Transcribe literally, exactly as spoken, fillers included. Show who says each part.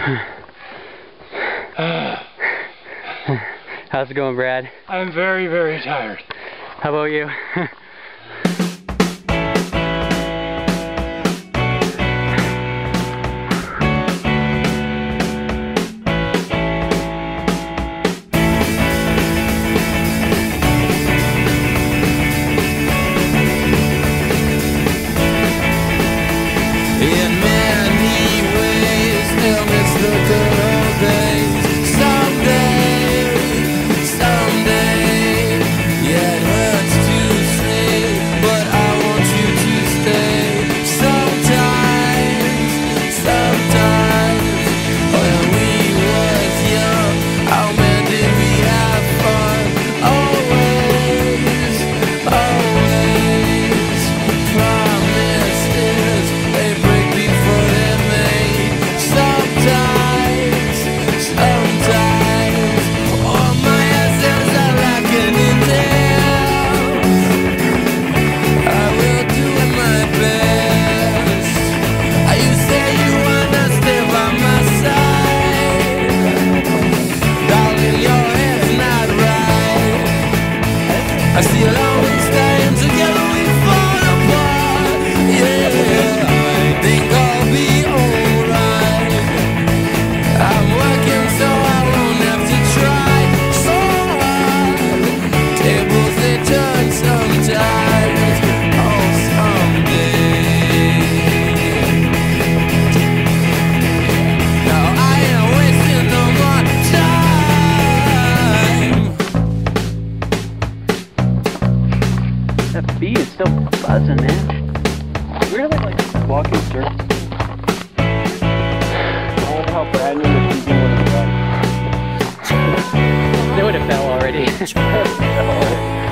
Speaker 1: How's it going, Brad?
Speaker 2: I'm very, very tired.
Speaker 1: How about you?
Speaker 3: I see it always time together we fall apart. Yeah, I think I'll be alright. I'm working so I won't have to try so hard. Tables they turn sometimes. Oh, someday. Now I ain't wasting no more time.
Speaker 1: That bee is still buzzing, man. Really like walking through.
Speaker 2: I wonder how Brad knew that he's going to
Speaker 1: They would have fell already.